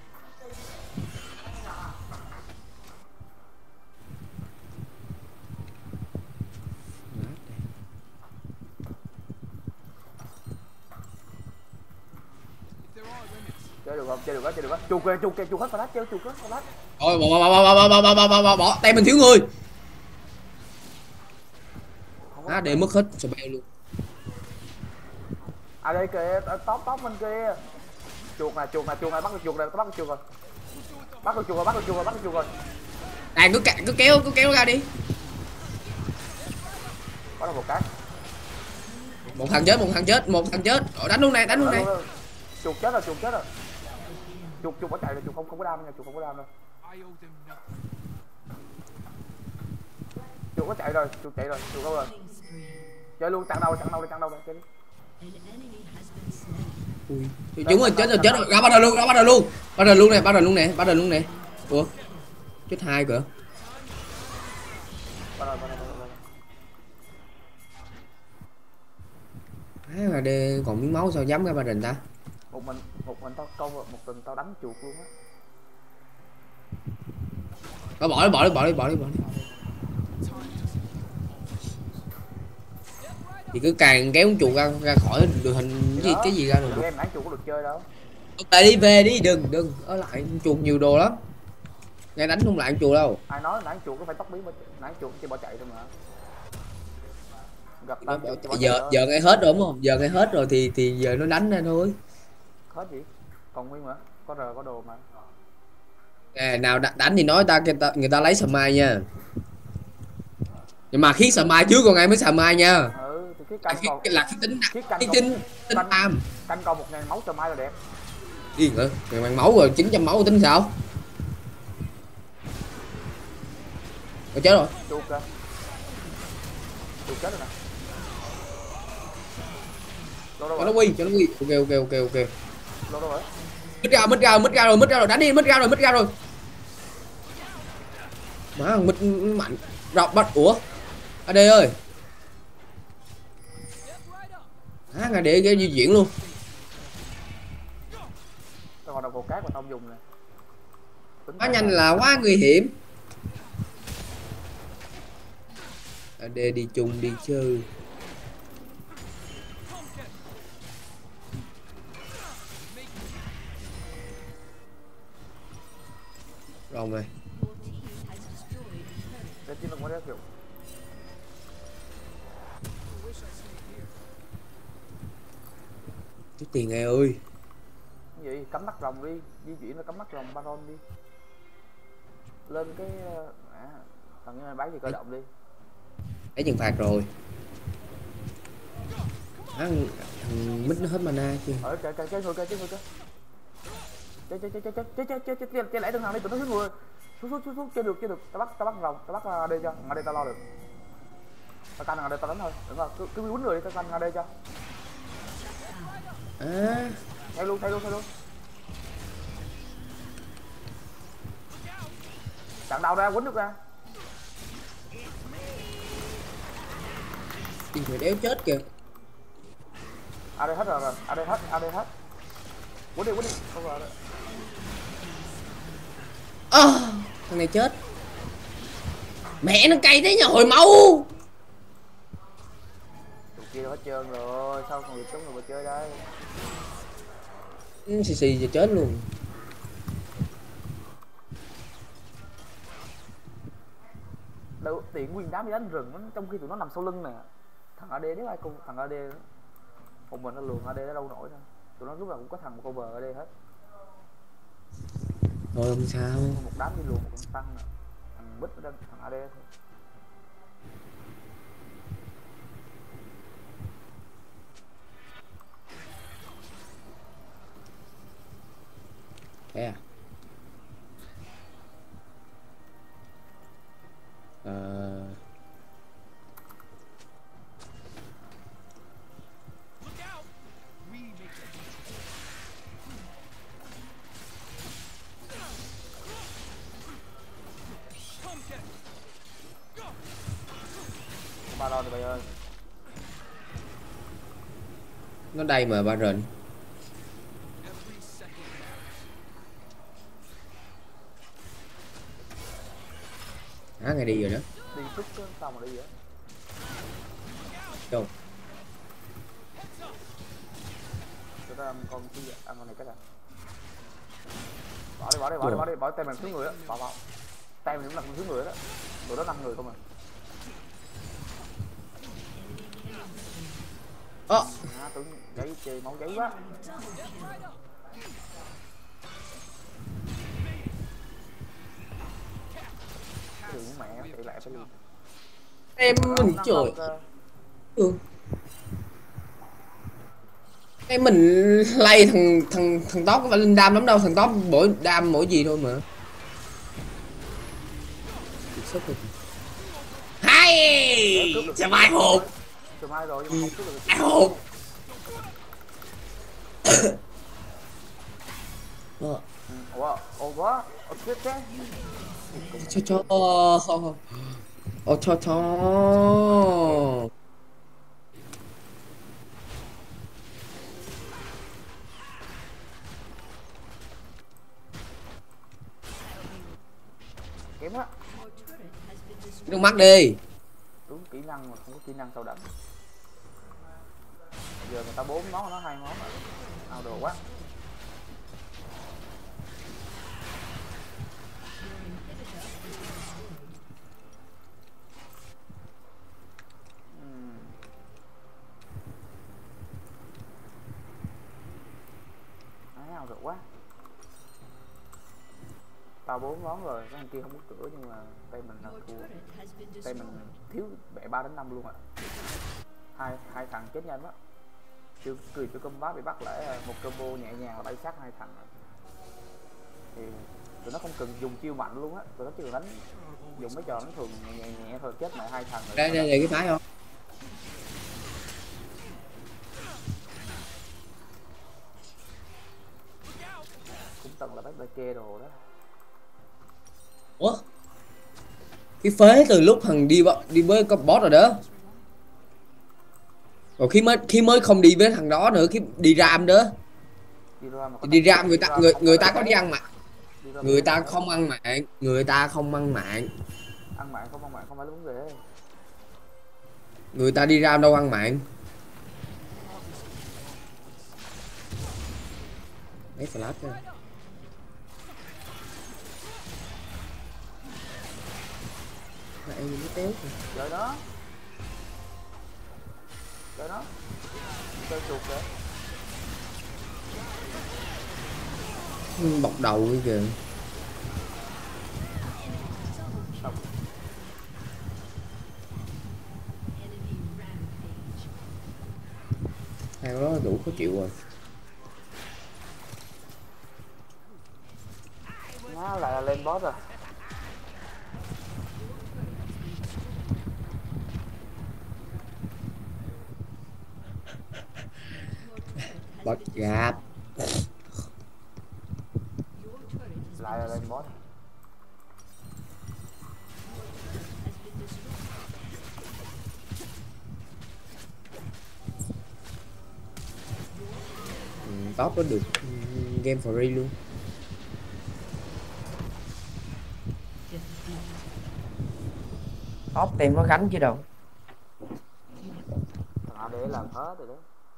Chơi được không? Chơi được đó, chơi được đó. Chuột kìa, chuột kìa, chuột hết flash, chơi chuột hết flash. Thôi bỏ bỏ bỏ bỏ bỏ bỏ bỏ bỏ bỏ bỏ tem mình thiếu người. À để mất hết spell luôn. À đây kìa, top top bên kia. Chuột này, chuột này, chuột này, bắt được chuột này, bắt được chuột rồi. Bắt được chuột rồi, bắt được chuột rồi, bắt được chuột rồi. Đàn cứ cứ kéo cứ kéo ra đi. Có đâu một cái. Một thằng chết, một thằng chết, một thằng chết. Rồi đánh luôn này, đánh luôn này. Chuột chết rồi, chuột chết rồi. chuột chuột bỏ chạy rồi, chuột không không có đam nha, chuột không có đam đâu. I owe them nothing. Chuột có chạy rồi, chuột chạy rồi, chuột đâu rồi. Chơi luôn, chặn đầu, chặn đầu, chặn đầu chơi đi. Ui, chúng rồi, chết rồi, chết rồi, ra bắt đầu luôn, ra bắt đầu luôn. Bắt đầu luôn này, bắt đầu luôn nè, bắt đầu luôn nè. Ủa? Chết hai kìa. Bắt đầu, bắt đầu, bắt đầu. Á mà đê còn miếng máu sao dám ra ba rình ta? Một mình, một mình tao câu một tuần tao đánh chuột luôn á. Bỏ bỏ đi, bỏ đi, bỏ đi, bỏ đi, bỏ đi. Thì cứ càng kéo chuột ra ra khỏi đội hình gì cái gì ra rồi. Em nãy chuột có được chơi đâu. Ok đi về đi, đừng đừng ở lại, chuột nhiều đồ lắm. Nghe đánh không lại chuột đâu. Ai nói nãy chuột có phải tóc bí mà nãy chuột chỉ bỏ chạy thôi mà. Gặp Nó bỏ, giờ giờ nghe hết rồi đúng không? Giờ nghe hết rồi thì thì giờ nó đánh ra thôi. Hết gì? Còn nguyên mà, có rờ có đồ mà. À, nào đánh thì nói ta người ta, người ta lấy sờ mai nha. Nhưng mà khí sờ mai trước còn ai mới sờ mai nha. Ừ, thì cái canh khí, còn là khí tính cái cái tính tính tam. Canh còn một ngàn máu cho mai là đẹp. Điên hả? Ngàn bằng máu rồi, chín trăm máu tính sao? Ôi chết rồi. Chuột kìa. Chuột chết rồi nè. Cho nó quy, cho nó quy. Ok ok ok ok. Lô đâu rồi? Mít ra, mít ra, mít ra rồi, mít ra rồi, đánh đi, mít ra rồi, mít ra rồi. Má mít mạnh. Rọc bắt ủa? a đê ơi. Á à, để cái di chuyển luôn. Tao còn đầu cột cát mà tao không dùng nè. Quá nhanh là quá nguy hiểm. a đê đi chung đi chơi. Rồi này. Để chiến lược mới đấy kiểu. Chút tiền nghe ơi. Cái gì? Cắm mắt rồng đi, di chuyển là cắm mắt rồng Baron đi. Lên cái à, thằng như bái gì cơ động đi. Lấy trừng phạt rồi. Á thằng mít nó hết mana chưa? Ở chơi chơi chơi người chơi chơi người chơi. Chơi chơi chơi chơi chơi chơi chơi chơi chơi chơi lại thằng nào đi tụi nó xuống người. Xuống xuống xuống xuống chơi được chơi được. Tao bắt tao bắt rồng, tao bắt a đê cho, a đê tao lo được. Tao canh a đê tao đánh thôi. Đúng rồi, cứ cứ quýnh người đi tao canh a đê cho. À. Theo luôn, theo luôn, theo luôn. Chặn đầu ra, quýnh được ra. Đi người đéo chết kìa. a đê hết rồi rồi, a đê hết, a đê hết. Quýnh đi, quýnh đi. Không rồi đấy. À, thằng này chết. Mẹ nó cay thế nhờ hồi máu. Tụi kia hết trơn rồi, sao còn được chống người mà chơi đây? Xì xì giờ chết luôn. Đâu tiện nguyên đám đi đánh rừng trong khi tụi nó nằm sau lưng nè. Thằng a đê nếu ai cùng thằng a đê một mình nó luồn a đê nó đâu nổi đâu. Tụi nó lúc nào cũng có thằng cover a đê hết. Thôi không sao. Một đám đi luồn một con tăng nè. Thằng bích nó thằng a đê thôi. Thế à? Ờ... Baron rồi ơi. Nó đây mà Baron. Á ngày đi rồi đó. Đi chút chứ sao mà đi vậy? Đâu? Tụi ta ăn con cái gì? Ăn con này cái nào? Bỏ đi, bỏ đi, bỏ đi, bỏ đi, bỏ tay mình xuống người đó, bỏ bỏ. Tay mình cũng là con xuống người đó. Tụi đó năm người không à. Ơ. À, tưởng giấy chơi máu giấy quá. Cái mẹ chạy lại phải luôn. Em mình trời. Ừ. Cái mình lay thằng thằng thằng tóc có phải lên đam lắm đâu, thằng tóc mỗi đam mỗi gì thôi mà. Hay sao mai hồn Từ mai rồi nhưng mà không cướp được. ai hồn. Ờ, Ừ, ủa ủa quá ủa chết chết. cho cho ờ cho cho Kém á. nước mắt đi. Đúng kỹ năng mà không có kỹ năng sau đánh. Giờ người ta bốn món nó hai món rồi. Ao đồ quá. Ừm. Đấy, ao đồ quá. Tao bốn món rồi, cái thằng kia không có cửa nhưng mà tay mình là thua. Tay mình thiếu bẻ ba đến năm luôn ạ. À. Hai hai thằng chết nhanh quá. Chưa cười cho combat bị bắt lại một combo nhẹ nhàng là bẫy sát hai thằng rồi. Thì tụi nó không cần dùng chiêu mạnh luôn á, tụi nó chỉ cần đánh dùng mấy trò đánh thường nhẹ nhẹ, nhẹ thôi chết lại hai thằng rồi. Đây đây đây cái phái không? Cũng từng là bách bài kê đồ đó. Ủa? Cái phế từ lúc thằng đi đi với con boss rồi đó. Rồi khi mới khi mới không đi với thằng đó nữa, khi đi ram đó. Đi ra mà Đi ram người ta người người ta có đi ăn ăn mạng. Người ta không ăn mạng, người ta không ăn mạng. Ăn mạng không ăn mạng không phải là vấn đề. Người ta đi ram đâu ăn mạng. Lấy flash ra. Mà em nó téo kìa. Chơi đó. Chơi đó. Chơi chuột kìa. Bọc đầu kìa. Hai đó đủ khó chịu rồi. Nó lại là lên boss rồi. Bot gap. Lại là lên boss. Ừ, top có được game for free luôn. Top tem nó gánh chứ đâu. Họ để làm hết rồi đấy.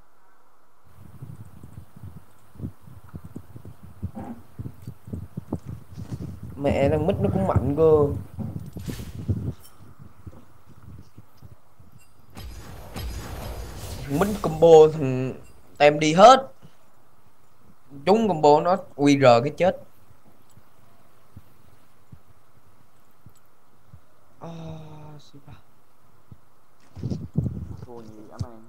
Mẹ đang mít nó cũng mạnh cơ. Mít combo thằng tem đi hết. Trúng combo nó quy rờ cái chết. Oh, Thua gì ám em.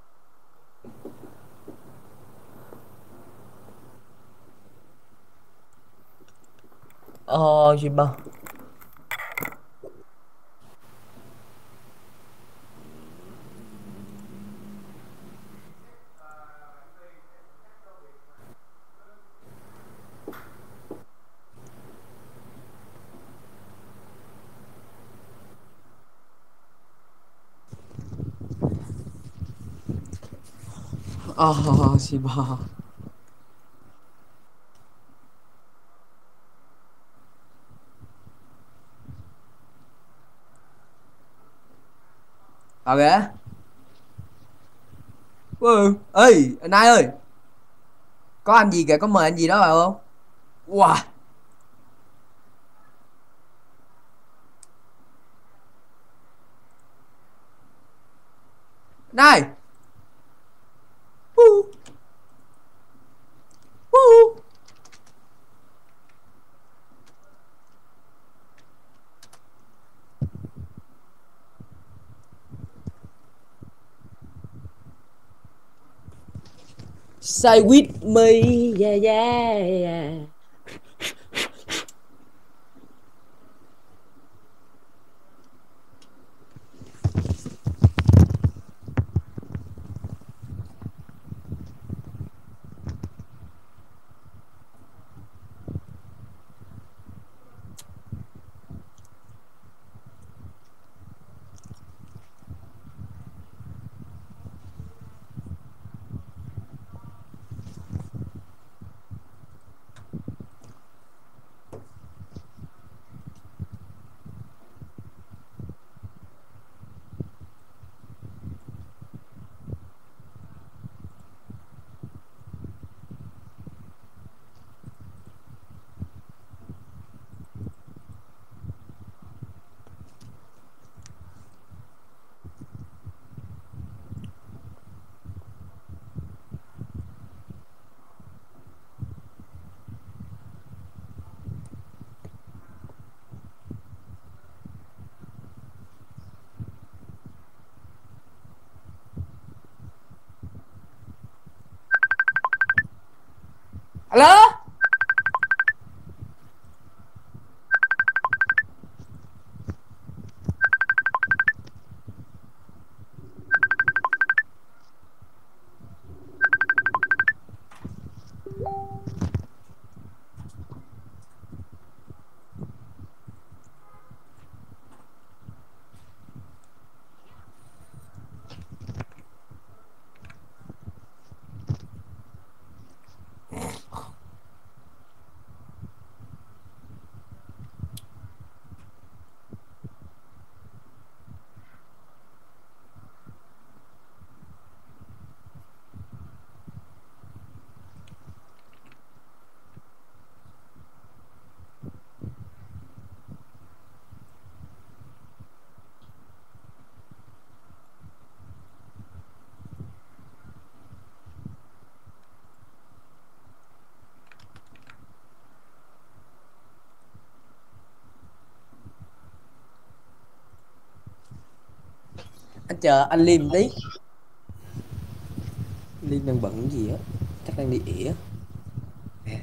Ờ, gì ba. Ờ, gì ba. Ờ kìa. Ừ, ê, anh Nai ơi. Có anh gì kìa, có mời anh gì đó vào không? Wow. Này. Uh. Uh. Say with me, yeah yeah yeah. Alo. Anh chờ anh Liêm tí. Liêm đang bận cái gì á, chắc đang đi ỉa. Nè.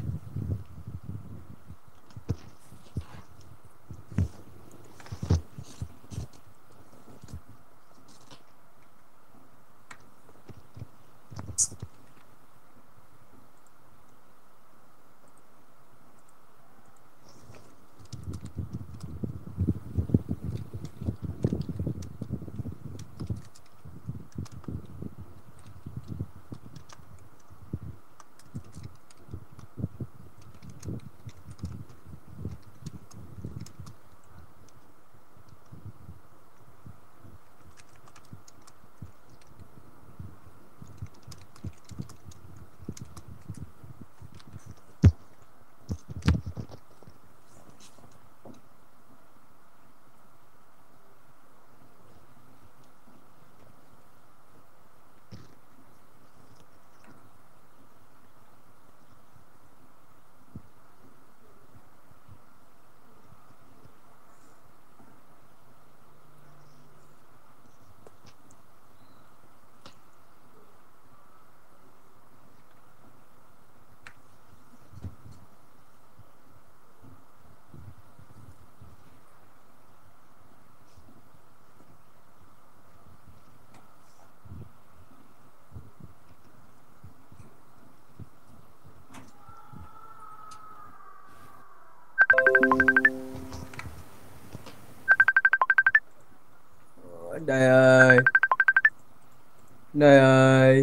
Đây ơi. Đây ơi.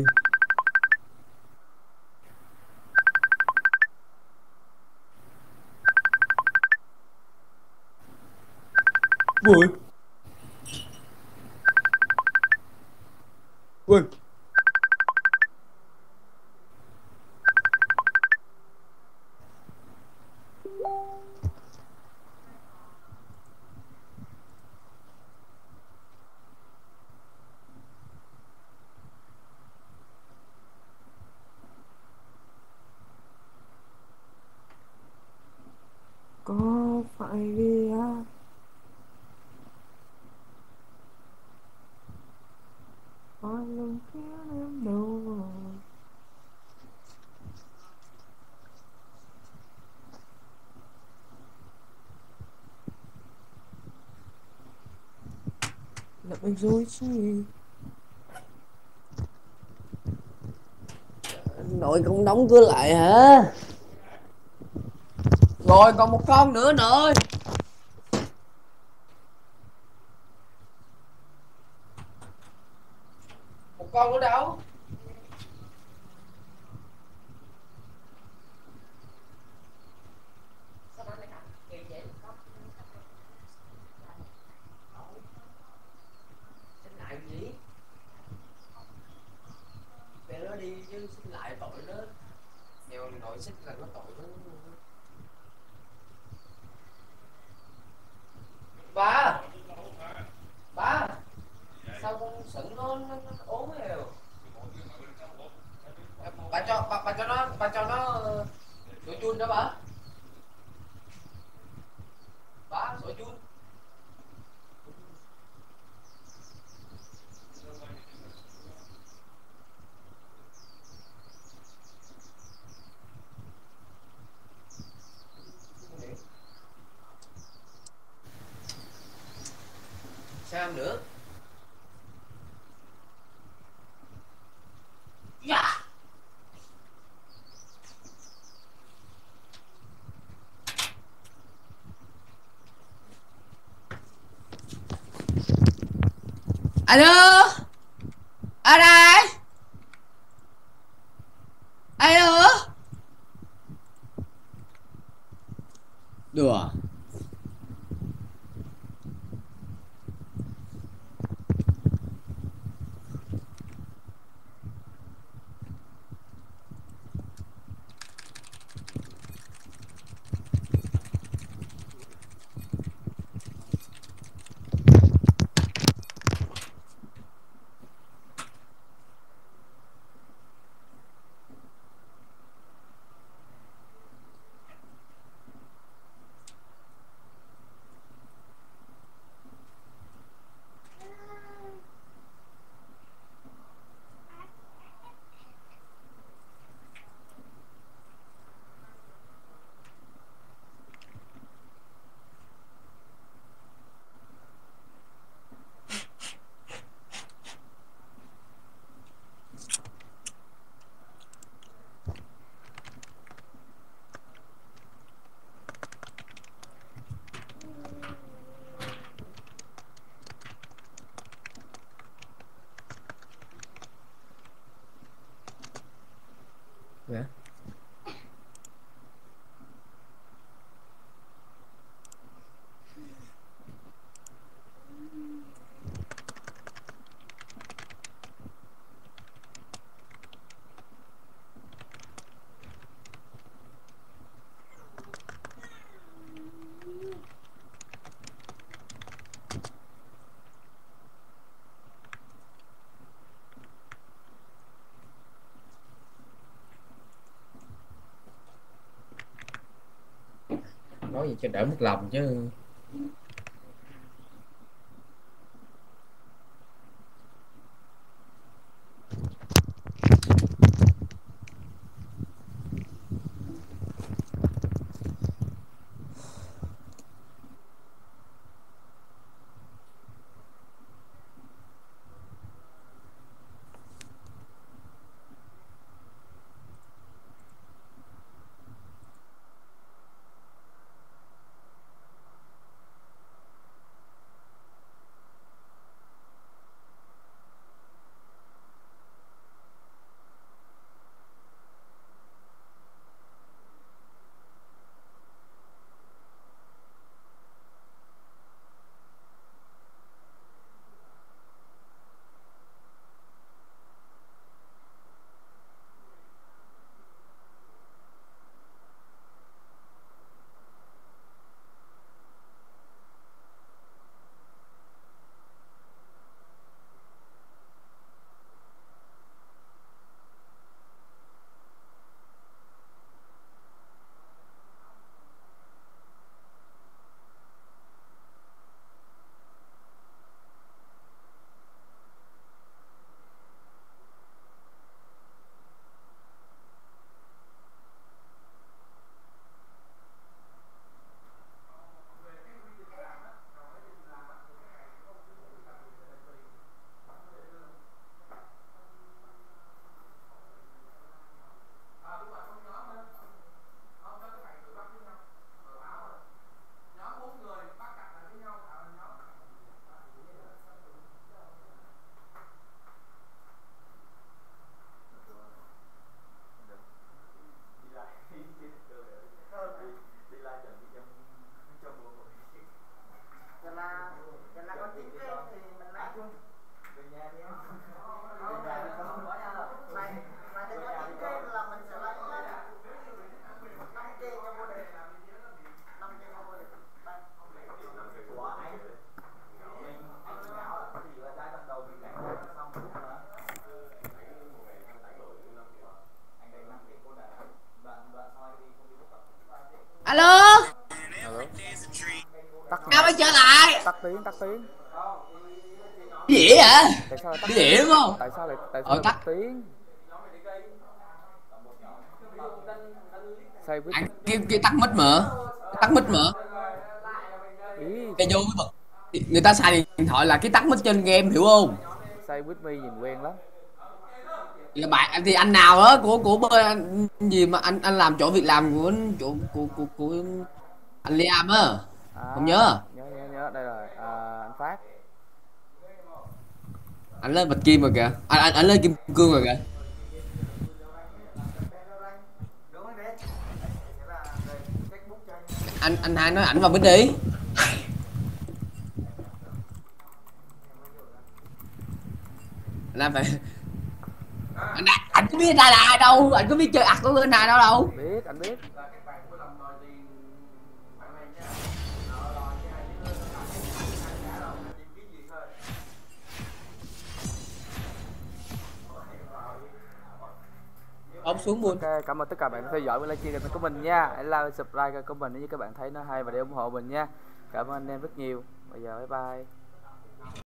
Ui. Ui. Có phải vì ai? là bối rối chứ. Nội không đóng cửa lại hả? Rồi còn một con nữa nội. Một con nữa đâu? Xin lại gì? Để nó đi chứ xin lại tội nó. Nhiều nội xích là nó tội nó. Ba. Ba. Sao con sửng nó, nó, nó ốm rồi. Bà cho bà, bà cho nó bà cho nó sữa chun đó bà. Bà sữa chun. Sao nữa? Dạ. Alo. Ở đây. Alo. Đùa. Dạ. Nói gì cho đỡ mất lòng chứ. tắt tiếng, tắt tiếng. Cái gì hả? Tại sao lại tắt Cái gì đúng không? Tại sao lại tại sao Ờ, lại tắt. tắt tiếng? Say with Anh cái cái tắt mic mà. Cái tắt mic mà. ý, Cái vô cái bật. Người ta xài điện thoại là cái tắt mic trên game hiểu không? say with me nhìn quen lắm. Là bạn thì anh nào đó của của bên anh, gì mà anh anh làm chỗ việc làm của chỗ của của, của anh Liam á. À, Không nhớ. nhớ nhớ nhớ đây rồi. À, anh Phát. Anh lên bạch kim rồi kìa. Anh anh, anh lên kim cương rồi kìa. Anh anh hai nói ảnh vào bích đi. Anh phải anh, anh có biết anh là ai đâu, anh có biết chơi ạc của bên này đâu đâu. Biết, anh biết. Ông xuống buôn. Ok, cảm ơn tất cả bạn đã theo dõi và livestream kênh của mình nha. Hãy like, subscribe kênh của mình nếu như các bạn thấy nó hay và để ủng hộ mình nha. Cảm ơn anh em rất nhiều. Bây giờ bye bye.